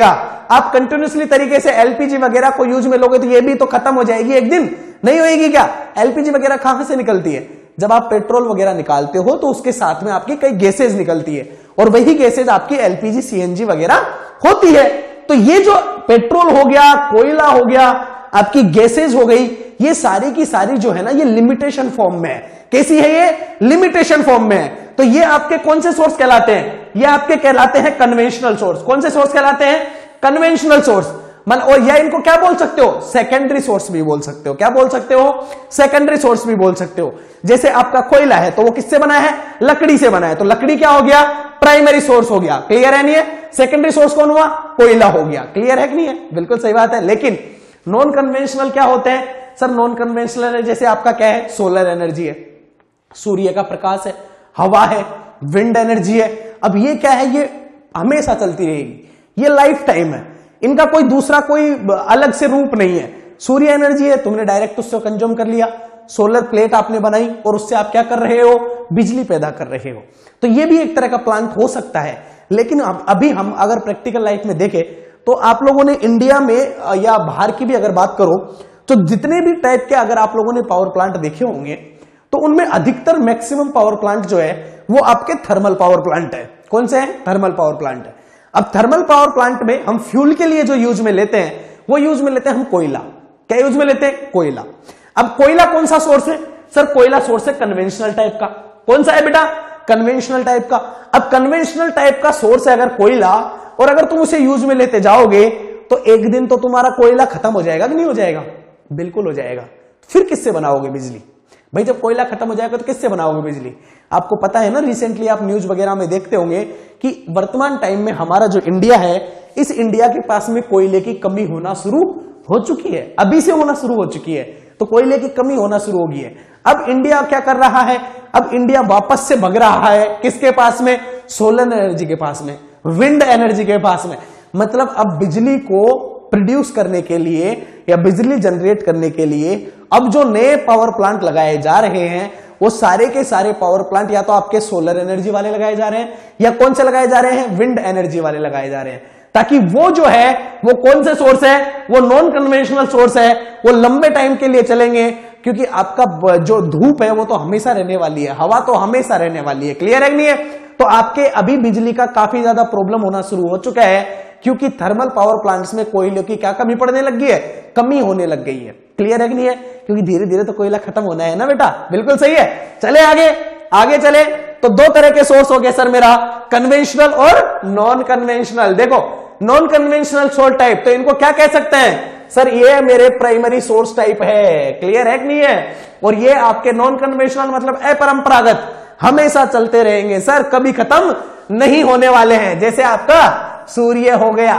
आप कंटिन्यूसली तरीके से एलपीजी वगैरह को यूज में लोगे तो ये भी तो खत्म हो जाएगी एक दिन, नहीं होएगी क्या? एलपीजी वगैरह कहां से निकलती है? जब आप पेट्रोल वगैरह निकालते हो तो उसके साथ में आपकी कई गैसेज निकलती है और वही गैसेज आपकी एलपीजी सीएनजी वगैरह होती है। तो ये जो पेट्रोल हो गया, कोयला हो गया, आपकी गैसेज हो गई, ये सारी की सारी जो है ना ये लिमिटेशन फॉर्म में है। कैसी है ये? लिमिटेशन फॉर्म में है। तो ये आपके कौन से सोर्स कहलाते हैं? ये आपके कहलाते हैं कन्वेंशनल सोर्स। कौन से सोर्स कहलाते हैं? Conventional source. और या इनको क्या बोल सकते हो? सेकेंडरी सोर्स भी बोल सकते हो। क्या बोल सकते हो? सेकेंडरी सोर्स भी बोल सकते हो। जैसे आपका कोयला है तो वो किससे बना है? लकड़ी से बना है, तो लकड़ी क्या हो गया? प्राइमरी सोर्स हो गया। क्लियर है नहीं है? सेकेंडरी सोर्स कौन हुआ? कोयला हो गया। क्लियर है कि नहीं है? बिल्कुल सही बात है। लेकिन नॉन कन्वेंशनल क्या होते हैं? सर नॉन कन्वेंशनल जैसे आपका क्या है? सोलर एनर्जी है, सूर्य का प्रकाश है, हवा है, विंड एनर्जी है। अब ये क्या है? ये हमेशा चलती रहेगी, ये लाइफ टाइम है, इनका कोई दूसरा कोई अलग से रूप नहीं है। सूर्य एनर्जी है, तुमने डायरेक्ट उससे कंज्यूम कर लिया, सोलर प्लेट आपने बनाई और उससे आप क्या कर रहे हो? बिजली पैदा कर रहे हो। तो ये भी एक तरह का प्लांट हो सकता है। लेकिन अभी हम अगर प्रैक्टिकल लाइफ में देखें तो आप लोगों ने इंडिया में या बाहर की भी अगर बात करो तो जितने भी टाइप के अगर आप लोगों ने पावर प्लांट देखे होंगे तो उनमें अधिकतर मैक्सिमम पावर प्लांट जो है वो आपके थर्मल पावर प्लांट है। कौन से हैं? थर्मल पावर प्लांट है। अब थर्मल पावर प्लांट में हम फ्यूल के लिए जो यूज में लेते हैं वो यूज में लेते हैं हम कोयला। क्या यूज में लेते हैं? कोयला। अब कोयला कौन सा सोर्स है? सर कोयला सोर्स है कन्वेंशनल टाइप का। कौन सा है बेटा? कन्वेंशनल टाइप का। अब कन्वेंशनल टाइप का सोर्स है अगर कोयला, और अगर तुम उसे यूज में लेते जाओगे तो एक दिन तो तुम्हारा कोयला खत्म हो जाएगा कि नहीं हो जाएगा? बिल्कुल हो जाएगा। फिर किससे बनाओगे बिजली? भाई जब कोयला खत्म हो जाएगा तो किससे बनाओगे बिजली? आपको पता है ना, रिसेंटली आप न्यूज वगैरह में देखते होंगे कि वर्तमान टाइम में हमारा जो इंडिया है, इस इंडिया के पास में कोयले की कमी होना शुरू हो चुकी है, अभी से होना शुरू हो चुकी है। तो कोयले की कमी होना शुरू हो गई है। अब इंडिया क्या कर रहा है? अब इंडिया वापस से भग रहा है किसके पास में? सोलर एनर्जी के पास में, विंड एनर्जी के पास में। मतलब अब बिजली को प्रोड्यूस करने के लिए या बिजली जनरेट करने के लिए अब जो नए पावर प्लांट लगाए जा रहे हैं वो सारे के सारे पावर प्लांट या तो आपके सोलर एनर्जी वाले लगाए जा रहे हैं या कौन से लगाए जा रहे हैं? विंड एनर्जी वाले लगाए जा रहे हैं। ताकि वो जो है वो कौन से सोर्स है? वो नॉन कन्वेंशनल सोर्स है, वो लंबे टाइम के लिए चलेंगे, क्योंकि आपका जो धूप है वो तो हमेशा रहने वाली है, हवा तो हमेशा रहने वाली है। क्लियर है कि नहीं है? तो आपके अभी बिजली का काफी ज्यादा प्रॉब्लम होना शुरू हो चुका है, क्योंकि थर्मल पावर प्लांट्स में कोयले की क्या कमी पड़ने लग गई है? कमी होने लग गई है। क्लियर है कि नहीं है? क्योंकि धीरे धीरे तो कोयला खत्म होना है ना बेटा। बिल्कुल सही है। चले आगे, आगे चले। तो दो तरह के सोर्स हो गए सर मेरा, कन्वेंशनल और नॉन कन्वेंशनल। देखो नॉन कन्वेंशनल सोर्स टाइप, तो इनको क्या कह सकते हैं? सर ये मेरे प्राइमरी सोर्स टाइप है। क्लियर है कि नहीं है? और ये आपके नॉन कन्वेंशनल मतलब अपरंपरागत, हमेशा चलते रहेंगे सर, कभी खत्म नहीं होने वाले हैं। जैसे आपका सूर्य हो गया,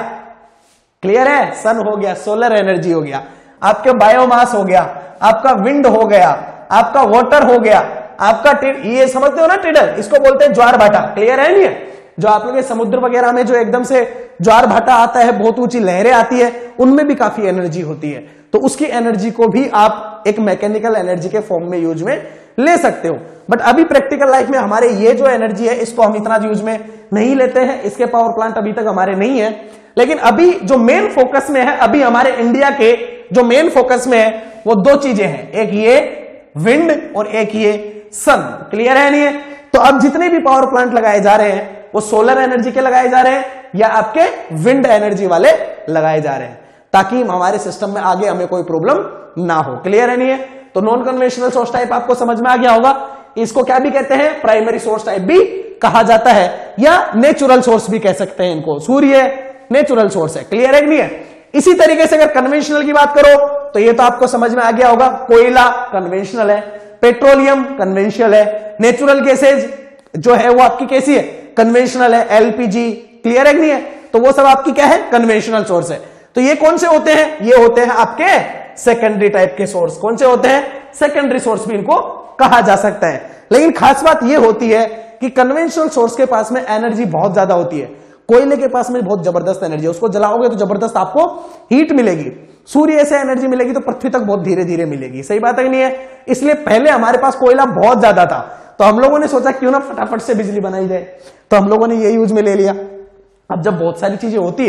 क्लियर है, सन हो गया, सोलर एनर्जी हो गया, आपके बायोमास हो गया, आपका विंड हो गया, आपका वाटर हो गया, आपका ये समझते हो ना टिडल, इसको बोलते हैं ज्वार भाटा। क्लियर है नहीं है? जो आप लोग समुद्र वगैरह में जो एकदम से ज्वार भाटा आता है, बहुत ऊंची लहरें आती है, उनमें भी काफी एनर्जी होती है। तो उसकी एनर्जी को भी आप एक मैकेनिकल एनर्जी के फॉर्म में यूज में ले सकते हो। बट अभी प्रैक्टिकल लाइफ में हमारे ये जो एनर्जी है इसको हम इतना यूज में नहीं लेते हैं, इसके पावर प्लांट अभी तक हमारे नहीं है। लेकिन अभी जो मेन फोकस में है, अभी हमारे इंडिया के जो मेन फोकस में है वो दो चीजें हैं, एक ये विंड और एक ये सन। क्लियर है नहीं है? तो अब जितने भी पावर प्लांट लगाए जा रहे हैं वो सोलर एनर्जी के लगाए जा रहे हैं या आपके विंड एनर्जी वाले लगाए जा रहे हैं, ताकि हमारे सिस्टम में आगे हमें कोई प्रॉब्लम ना हो। क्लियर है नहीं है? तो नॉन कन्वेंशनल सोर्स टाइप आपको समझ में आ गया होगा। इसको क्या भी कहते हैं? प्राइमरी सोर्स टाइप भी कहा जाता है, या नेचुरल सोर्स भी कह सकते हैं इनको। सूर्य नेचुरल सोर्स है। क्लियर है कि नहीं है? इसी तरीके से अगर कन्वेंशनल की बात करो तो ये तो आपको समझ में आ गया होगा, कोयला कन्वेंशनल है, पेट्रोलियम कन्वेंशनल है, नेचुरल गैसेज जो है वो आपकी कैसी है? कन्वेंशनल है, एलपीजी। क्लियर है कि नहीं है? तो वो सब आपकी क्या है? कन्वेंशनल सोर्स है। तो ये कौन से होते हैं? ये होते हैं आपके सेकेंडरी टाइप के सोर्स। कौन से होते हैं? सेकेंडरी सोर्स भी इनको कहा जा सकता है। लेकिन खास बात ये होती है कि कन्वेंशनल सोर्स के पास में एनर्जी बहुत ज्यादा होती है, कोयले के पास में बहुत जबरदस्त एनर्जी है, उसको जलाओगे तो जबरदस्त आपको हीट मिलेगी। सूर्य से एनर्जी मिलेगी तो पृथ्वी तक बहुत धीरे धीरे मिलेगी। सही बात है कि नहीं है? इसलिए पहले हमारे पास कोयला बहुत ज्यादा था, तो हम लोगों ने सोचा क्यों ना फटाफट से बिजली बनाई जाए, तो हम लोगों ने ये यूज में ले लिया। अब जब बहुत सारी चीजें होती है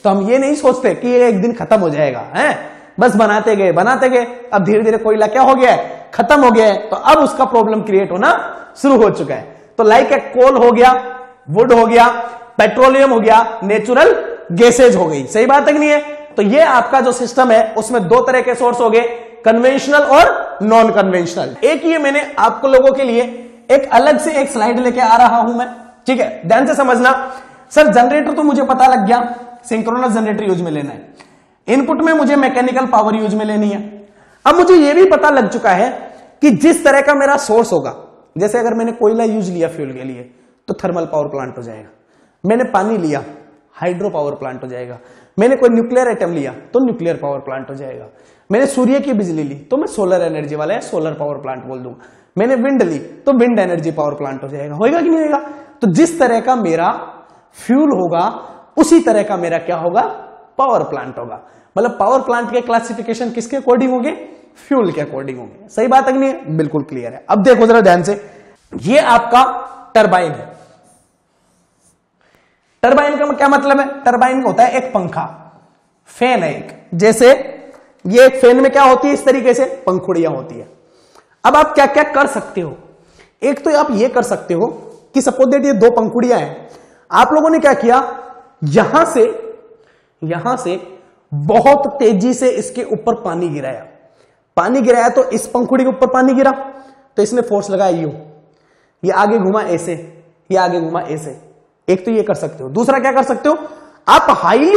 तो हम ये नहीं सोचते कि ये एक दिन खत्म हो जाएगा, है बस बनाते गए, अब धीरे धीरे कोयला क्या हो गया है, खत्म हो गया है, तो अब उसका प्रॉब्लम क्रिएट होना शुरू हो चुका है। तो लाइक ए कोल हो गया, वुड हो गया, पेट्रोलियम हो गया, नेचुरल गैसेज हो गई। सही बात है कि नहीं है? तो ये आपका जो सिस्टम है उसमें दो तरह के सोर्स हो गए, कन्वेंशनल और नॉन कन्वेंशनल। एक ये मैंने आपको लोगों के लिए एक अलग से एक स्लाइड लेके आ रहा हूं मैं, ठीक है, ध्यान से समझना। सर जनरेटर तो मुझे पता लग गया, सिंक्रोनस जनरेटर यूज में लेना है, इनपुट में मुझे मैकेनिकल पावर यूज में लेनी है। अब मुझे यह भी पता लग चुका है कि जिस तरह का मेरा सोर्स होगा, जैसे अगर मैंने कोयला यूज लिया फ्यूल के लिए तो थर्मल पावर प्लांट हो जाएगा, मैंने पानी लिया हाइड्रो पावर प्लांट हो जाएगा, मैंने कोई न्यूक्लियर आइटम लिया तो न्यूक्लियर पावर प्लांट हो जाएगा, मैंने सूर्य की बिजली ली तो मैं सोलर एनर्जी वाला है सोलर पावर प्लांट बोल दूंगा, मैंने विंड ली तो विंड एनर्जी पावर प्लांट हो जाएगा। होगा कि नहीं होगा? तो जिस तरह का मेरा फ्यूल होगा उसी तरह का मेरा क्या होगा, पावर प्लांट होगा। मतलब पावर प्लांट के क्लासिफिकेशन किसके अकॉर्डिंग होंगे, फ्यूल के अकॉर्डिंग होंगे। सही बात है कि नहीं? बिल्कुल क्लियर है। अब देखो जरा ध्यान से, ये आपका टरबाइन है। टरबाइन का क्या मतलब है? टरबाइन का होता है एक पंखा, फैन है एक, जैसे ये एक फैन में क्या होती है, इस तरीके से पंखुड़ियां होती है। अब आप क्या क्या कर सकते हो, एक तो आप ये कर सकते हो कि सपोज दैट ये दो पंखुड़ियां हैं, आप लोगों ने क्या किया, यहां से बहुत तेजी से इसके ऊपर पानी गिराया तो इस पंखुड़ी के ऊपर पानी गिरा तो इसने फोर्स लगाया यूं, ये आगे घुमा ऐसे, ये आगे घुमा ऐसे। एक तो ये कर सकते हो। दूसरा क्या कर सकते हो, आप हाईली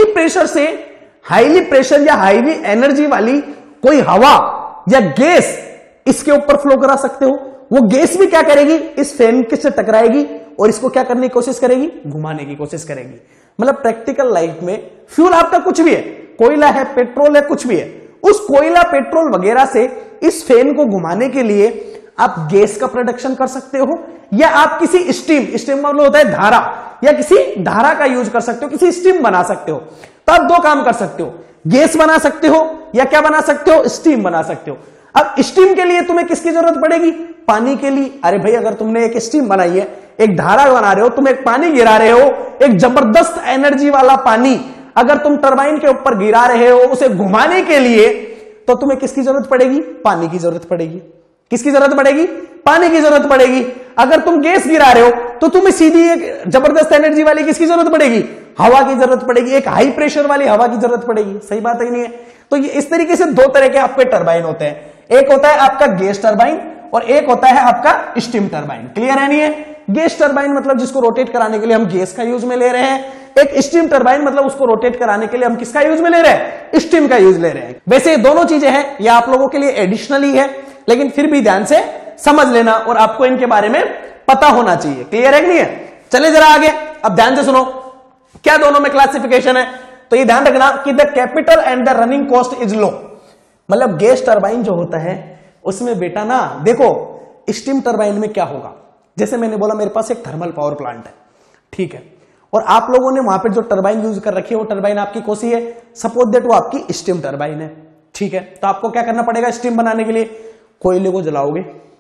प्रेशर या हाईली एनर्जी वाली कोई हवा या गैस इसके ऊपर फ्लो करा सकते हो। वो गैस भी क्या करेगी, इस फैन से टकराएगी और इसको क्या करने की कोशिश करेगी, घुमाने की कोशिश करेगी। मतलब प्रैक्टिकल लाइफ में फ्यूल आपका कुछ भी है, कोयला है, पेट्रोल है, कुछ भी है, उस कोयला पेट्रोल वगैरह से इस फैन को घुमाने के लिए आप गैस का प्रोडक्शन कर सकते हो, या आप किसी स्टीम मतलब होता है धारा, या किसी धारा का यूज कर सकते हो, किसी स्टीम बना सकते हो। तो आप दो काम कर सकते हो, गैस बना सकते हो या क्या बना सकते हो, स्टीम बना सकते हो। अब स्टीम के लिए तुम्हें किसकी जरूरत पड़ेगी, पानी के लिए। अरे भाई अगर तुमने एक स्टीम बनाई है, एक धारा बना रहे हो, तुम एक पानी गिरा रहे हो, एक जबरदस्त एनर्जी वाला पानी अगर तुम टरबाइन के ऊपर गिरा रहे हो उसे घुमाने के लिए, तो तुम्हें किसकी जरूरत पड़ेगी, पानी की जरूरत पड़ेगी। किसकी जरूरत पड़ेगी, पानी की जरूरत पड़ेगी। अगर तुम गैस गिरा रहे हो तो तुम्हें सीधी एक जबरदस्त एनर्जी वाली किसकी जरूरत पड़ेगी, हवा की जरूरत पड़ेगी, एक हाई प्रेशर वाली हवा की जरूरत पड़ेगी। सही बात है कि नहीं है? तो ये इस तरीके से दो तरह के आपके टरबाइन होते हैं, एक होता है आपका गैस टरबाइन और एक होता है आपका स्टीम टरबाइन। क्लियर है नहीं है? गैस टरबाइन मतलब जिसको रोटेट कराने के लिए हम गैस का यूज में ले रहे हैं, एक स्टीम टरबाइन मतलब उसको रोटेट कराने के लिए हम किसका यूज में ले रहे हैं, स्टीम का यूज ले रहे हैं। वैसे ये दोनों चीजें हैं, ये आप लोगों के लिए एडिशनली है, लेकिन फिर भी ध्यान से समझ लेना और आपको इनके बारे में पता होना चाहिए। क्लियर है कि नहीं है? चले जरा आगे, अब ध्यान से सुनो क्या दोनों में क्लासिफिकेशन है। तो ये ध्यान रखना कि the capital and the running cost is low. मतलब गैस टरबाइन जो होता है उसमें बेटा ना देखो, स्टीम टरबाइन में क्या होगा, जैसे मैंने बोला मेरे पास एक थर्मल पावर प्लांट है, ठीक है, और आप लोगों ने वहां पर जो टरबाइन यूज कर रखी है वो टरबाइन आपकी कौन सी है, सपोज दैट वो आपकी स्टीम टरबाइन है, ठीक है। तो आपको क्या करना पड़ेगा, स्टीम बनाने के लिए कोयले को जलाओगे,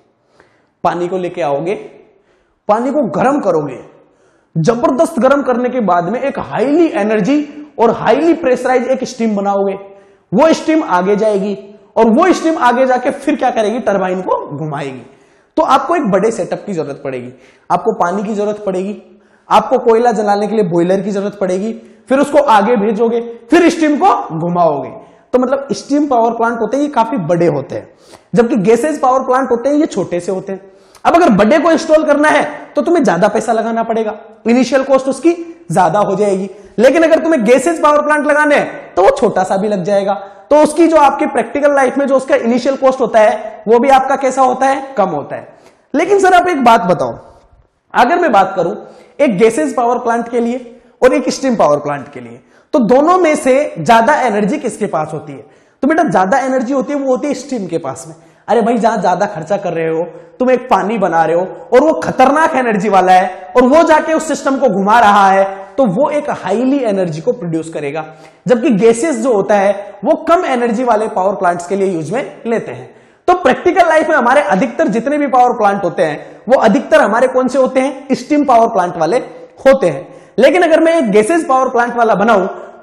पानी को लेके आओगे, पानी को गर्म करोगे, जबरदस्त गर्म करने के बाद में एक हाईली एनर्जी और हाईली प्रेशराइज एक स्टीम बनाओगे। वो स्टीम आगे जाएगी और वो स्टीम आगे जाके फिर क्या करेगी, टरबाइन को घुमाएगी। तो आपको एक बड़े सेटअप की जरूरत पड़ेगी, आपको पानी की जरूरत पड़ेगी, आपको कोयला जलाने के लिए बॉयलर की जरूरत पड़ेगी, फिर उसको आगे भेजोगे, फिर स्टीम को घुमाओगे। तो मतलब स्टीम पावर प्लांट होते हैं ये काफी बड़े होते हैं, जबकि गैसेज पावर प्लांट होते हैं ये छोटे से होते हैं। अब अगर बड़े को इंस्टॉल करना है तो तुम्हें ज्यादा पैसा लगाना पड़ेगा, इनिशियल कॉस्ट उसकी ज्यादा हो जाएगी। लेकिन अगर तुम्हें गैसेज पावर प्लांट लगाने हैं तो वो छोटा सा भी लग जाएगा, तो उसकी जो आपकी प्रैक्टिकल लाइफ में जो उसका इनिशियल कॉस्ट होता है वो भी आपका कैसा होता है, कम होता है। लेकिन सर आप एक बात बताओ, अगर मैं बात करूं एक गैसेज पावर प्लांट के लिए और एक स्टीम पावर प्लांट के लिए, तो दोनों में से ज्यादा एनर्जी किसके पास होती है? तो बेटा ज्यादा एनर्जी होती है वो होती है स्टीम के पास में। अरे भाई जहां ज्यादा खर्चा कर रहे हो, तुम एक पानी बना रहे हो और वो खतरनाक एनर्जी वाला है और वो जाके उस सिस्टम को घुमा रहा है, तो वो एक हाईली एनर्जी को प्रोड्यूस करेगा। जबकि गैसेस जो होता है वो कम एनर्जी वाले पावर प्लांट्स के लिए यूज में लेते हैं। तो प्रैक्टिकल लाइफ में हमारे अधिकतर जितने भी पावर प्लांट होते हैं वो अधिकतर हमारे कौन से होते हैं, स्टीम पावर प्लांट वाले होते हैं। लेकिन अगर मैं एक गैसेज पावर प्लांट वाला बनाऊं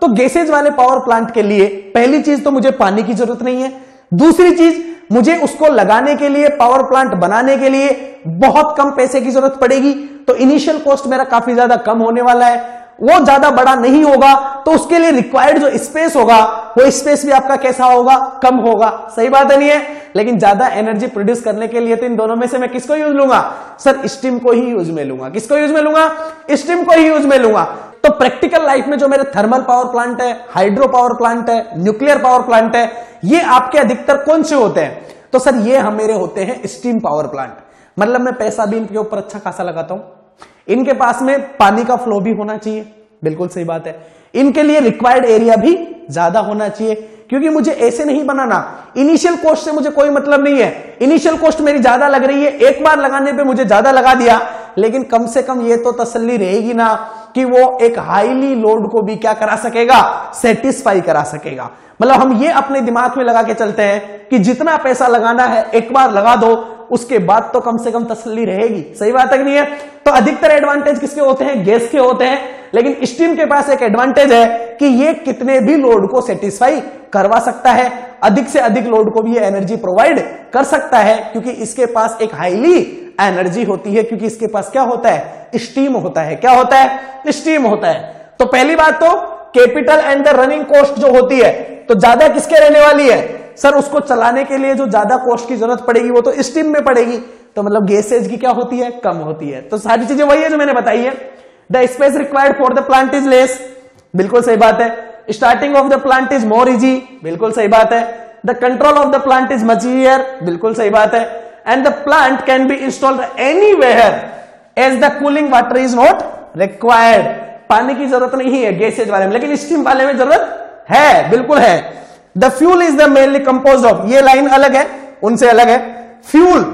तो गैसेज वाले पावर प्लांट के लिए पहली चीज तो मुझे पानी की जरूरत नहीं है, दूसरी चीज मुझे उसको लगाने के लिए, पावर प्लांट बनाने के लिए बहुत कम पैसे की जरूरत पड़ेगी, तो इनिशियल कॉस्ट मेरा काफी ज्यादा कम होने वाला है, वो ज्यादा बड़ा नहीं होगा, तो उसके लिए रिक्वायर्ड जो स्पेस होगा वो स्पेस भी आपका कैसा होगा, कम होगा। सही बात है नहीं है? लेकिन ज्यादा एनर्जी प्रोड्यूस करने के लिए तो इन दोनों में से मैं किसको यूज लूंगा सर? स्टीम को ही यूज में लूंगा। किसको यूज में लूंगा? स्टीम को ही यूज में लूंगा। तो प्रैक्टिकल लाइफ में जो मेरे थर्मल पावर प्लांट है, हाइड्रो पावर प्लांट है, न्यूक्लियर पावर प्लांट है, ये आपके अधिकतर कौन से होते हैं? तो सर ये हम मेरे होते हैं स्टीम पावर प्लांट। मतलब मैं पैसा भी इनके ऊपर अच्छा खासा लगाता हूं, इनके पास में पानी का फ्लो भी होना चाहिए, बिल्कुल सही बात है, इनके लिए रिक्वायर्ड एरिया भी ज्यादा होना चाहिए, क्योंकि मुझे ऐसे नहीं बनाना। इनिशियल कॉस्ट से मुझे कोई मतलब नहीं है, इनिशियल कॉस्ट मेरी ज्यादा लग रही है, एक बार लगाने पे मुझे ज्यादा लगा दिया, लेकिन कम से कम ये तो तसल्ली रहेगी ना कि वो एक हाईली लोड को भी क्या करा सकेगा, सेटिस्फाई करा सकेगा। मतलब हम ये अपने दिमाग में लगा के चलते हैं कि जितना पैसा लगाना है एक बार लगा दो, उसके बाद तो कम से कम तसल्ली रहेगी। सही बात है कि नहीं है? तो अधिकतर एडवांटेज किसके होते हैं? गैस के होते हैं। लेकिन स्टीम के पास एक एडवांटेज है कि ये कितने भी लोड को सेटिस्फाई करवा सकता है, अधिक से अधिक लोड को भी ये एनर्जी प्रोवाइड कर सकता है, क्योंकि इसके पास एक हाईली एनर्जी होती है, क्योंकि इसके पास क्या होता है? स्टीम होता है। क्या होता है? स्टीम होता है। तो पहली बात तो capital and the running cost जो होती है तो ज्यादा किसके रहने वाली है सर? उसको चलाने के लिए जो ज्यादा कॉस्ट की जरूरत पड़ेगी वो तो स्टीम में पड़ेगी, तो मतलब गैसेज की क्या होती है? कम होती है। तो सारी चीजें वही है जो मैंने बताई है। The space required for the plant is less, बिल्कुल सही बात है। Starting of the plant is more easy, बिल्कुल सही बात है। The control of the plant is much easier, बिल्कुल सही बात है। And the plant can be installed anywhere as the cooling water is not required. पानी की जरूरत नहीं है गैसेज वाले में, लेकिन स्टीम वाले में जरूरत है, बिल्कुल है। The fuel is the mainly compose of, ये लाइन अलग है, उनसे अलग है। फ्यूल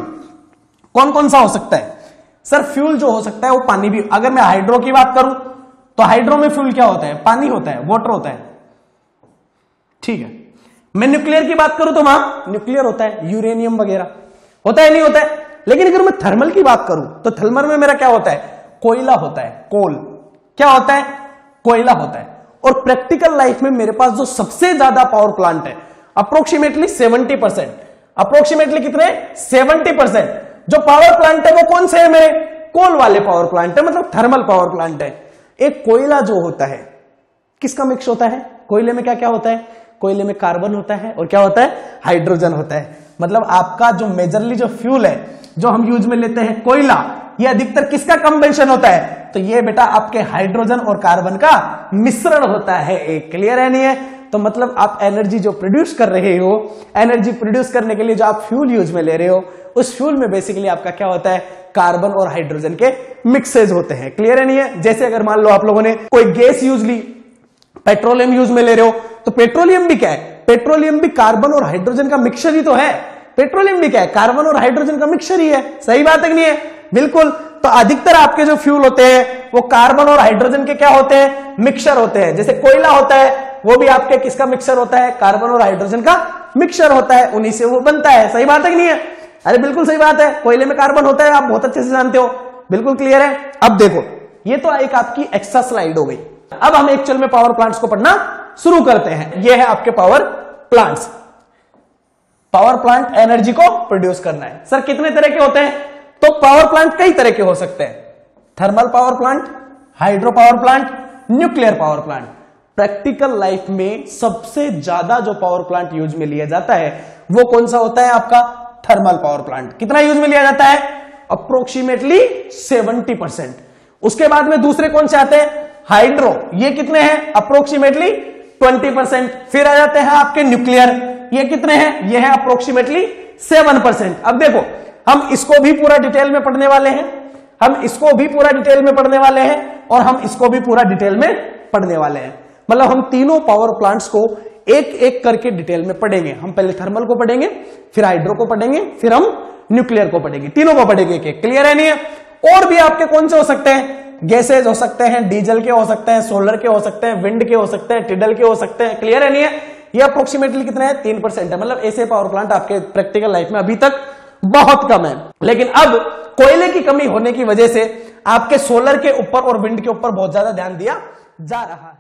कौन कौन सा हो सकता है सर? फ्यूल जो हो सकता है वो पानी भी। अगर मैं हाइड्रो की बात करूं तो हाइड्रो में फ्यूल क्या होता है? पानी होता है, वाटर होता है, ठीक है। मैं न्यूक्लियर की बात करूं तो वहां न्यूक्लियर होता है, यूरेनियम वगैरह होता है, नहीं होता है। लेकिन अगर मैं थर्मल की बात करूं तो थर्मल में मेरा क्या होता है? कोयला होता है, कोल। क्या होता है? कोयला होता है। और प्रैक्टिकल लाइफ में मेरे पास जो सबसे ज्यादा पावर प्लांट है, अप्रोक्सीमेटली 70%, अप्रोक्सीमेटली कितने? 70% जो पावर प्लांट है वो कौन से है मेरे? कोल वाले पावर प्लांट है, मतलब थर्मल पावर प्लांट है। एक कोयला जो होता है किसका मिक्स होता है? कोयले में क्या क्या होता है? कोयले में कार्बन होता है और क्या होता है? हाइड्रोजन होता है। मतलब आपका जो मेजरली जो फ्यूल है जो हम यूज में लेते हैं कोयला, ये अधिकतर किसका कॉम्बिनेशन होता है? तो ये बेटा आपके हाइड्रोजन और कार्बन का मिश्रण होता है। एक क्लियर है नहीं है? तो मतलब आप एनर्जी जो प्रोड्यूस कर रहे हो, एनर्जी प्रोड्यूस करने के लिए जो आप फ्यूल यूज में ले रहे हो, उस फ्यूल में बेसिकली आपका क्या होता है? कार्बन और हाइड्रोजन के मिक्सेज होते हैं। क्लियर है नहीं है? जैसे अगर मान लो आप लोगों ने कोई गैस यूज ली, पेट्रोलियम यूज में ले रहे हो, तो पेट्रोलियम भी क्या है? पेट्रोलियम भी कार्बन और हाइड्रोजन का मिक्सचर ही तो है। पेट्रोलियम भी क्या है? कार्बन और हाइड्रोजन का मिक्सचर ही है। सही बात है कि नहीं है? बिल्कुल। तो अधिकतर आपके जो फ्यूल होते हैं वो कार्बन और हाइड्रोजन के क्या होते हैं? मिक्सचर होते हैं। जैसे कोयला होता है वो भी आपके किसका मिक्सचर होता है? कार्बन और हाइड्रोजन का मिक्सचर होता है, उन्हीं से वो बनता है। सही बात है कि नहीं है? अरे बिल्कुल सही बात है। कोयले में कार्बन होता है, आप बहुत अच्छे से जानते हो, बिल्कुल क्लियर है। अब देखो, ये तो एक आपकी एक्स्ट्रा स्लाइड हो गई। अब हम एक्चुअल में पावर प्लांट्स को पढ़ना शुरू करते हैं। ये है आपके power plants. Power plant energy को प्रोड्यूस करना है। सर कितने तरह के होते हैं? तो पावर प्लांट कई तरह के हो सकते हैं। Thermal power plant, hydro power plant, nuclear power plant. Practical life में सबसे ज्यादा जो पावर प्लांट यूज में लिया जाता है वो कौन सा होता है? आपका थर्मल पावर प्लांट। कितना यूज में लिया जाता है? अप्रोक्सीमेटली 70%। उसके बाद में दूसरे कौन से आते हैं? हाइड्रो, ये कितने हैं? अप्रोक्सीमेटली 20%। फिर आ जाते हैं आपके न्यूक्लियर, ये कितने हैं? ये है अप्रोक्सीमेटली 7%। अब देखो, हम इसको भी पूरा डिटेल में पढ़ने वाले हैं, हम इसको भी पूरा डिटेल में पढ़ने वाले हैं, और हम इसको भी पूरा डिटेल में पढ़ने वाले हैं। मतलब हम तीनों पावर प्लांट्स को एक एक करके डिटेल में पढ़ेंगे। हम पहले थर्मल को पढ़ेंगे, फिर हाइड्रो को पढ़ेंगे, फिर हम न्यूक्लियर को पढ़ेंगे। तीनों को पढ़ेंगे एक एक। क्लियर है नहीं है? और भी आपके कौन से हो सकते हैं? गैसेज हो सकते हैं, डीजल के हो सकते हैं, सोलर के हो सकते हैं, विंड के हो सकते हैं, टिडल के हो सकते हैं। क्लियर है नहीं है? ये अप्रोक्सीमेटली कितना है? 3% है। मतलब ऐसे पावर प्लांट आपके प्रैक्टिकल लाइफ में अभी तक बहुत कम है। लेकिन अब कोयले की कमी होने की वजह से आपके सोलर के ऊपर और विंड के ऊपर बहुत ज्यादा ध्यान दिया जा रहा है।